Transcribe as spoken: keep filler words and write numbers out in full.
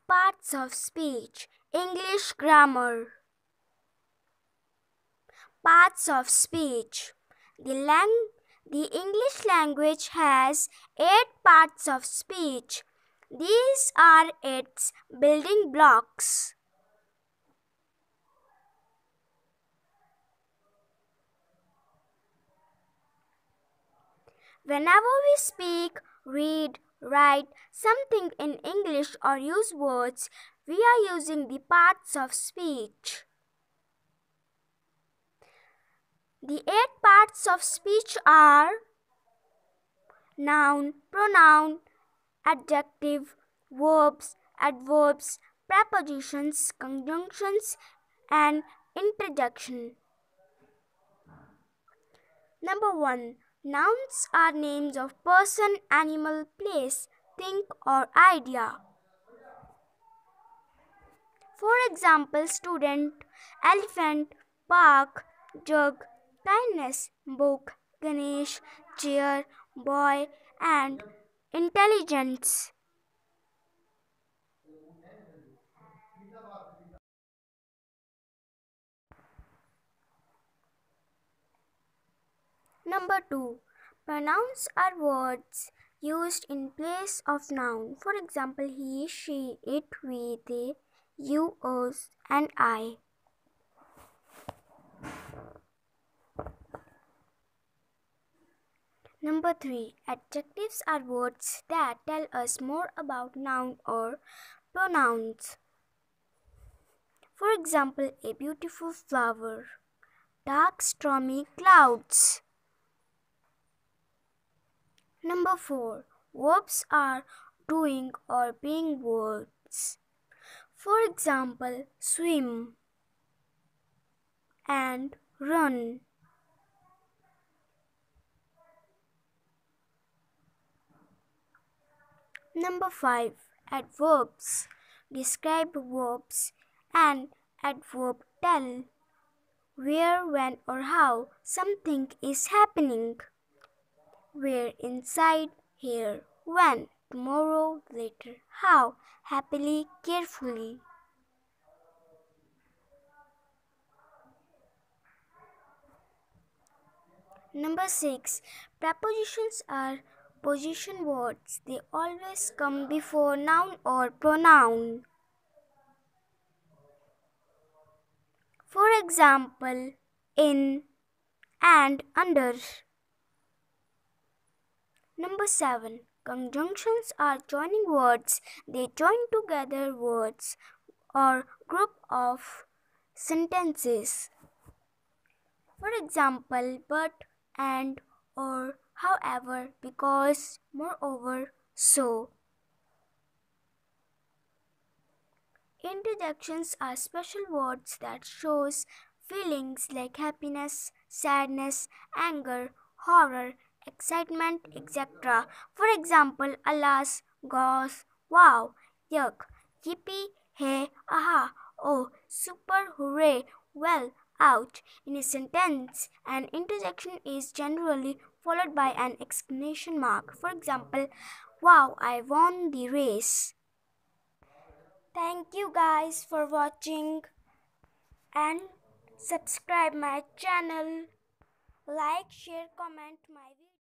Parts of speech. English grammar. Parts of speech. The, lang- the English language has eight parts of speech. These are its building blocks. Whenever we speak, read, write something in English or use words, we are using the parts of speech. The eight parts of speech are noun, pronoun, adjective, verbs, adverbs, prepositions, conjunctions, and interjection. Number one. Nouns are names of person, animal, place, thing, or idea. For example, student, elephant, park, jug, kindness, book, Ganesh, chair, boy, and intelligence. Number two. Pronouns are words used in place of noun. For example, he, she, it, we, they, you, us, and I. Number three. Adjectives are words that tell us more about noun or pronouns. For example, a beautiful flower, dark stormy clouds. Number four. Verbs are doing or being words. For example, swim and run. Number five. Adverbs describe verbs and adverb tell where, when, or how something is happening. Where, inside, here, when, tomorrow, later, how, happily, carefully. Number six. Prepositions are position words. They always come before noun or pronoun. For example, in and under. Number seven. Conjunctions are joining words. They join together words or group of sentences. For example, but, and, or, however, because, moreover, so. Interjections are special words that shows feelings like happiness, sadness, anger, horror, excitement, et cetera. For example, alas, gosh, wow, yuck, yippee, hey, aha, oh, super, hooray, well, ouch. In a sentence, an interjection is generally followed by an exclamation mark. For example, wow, I won the race. Thank you guys for watching and subscribe my channel. Like, share, comment my video.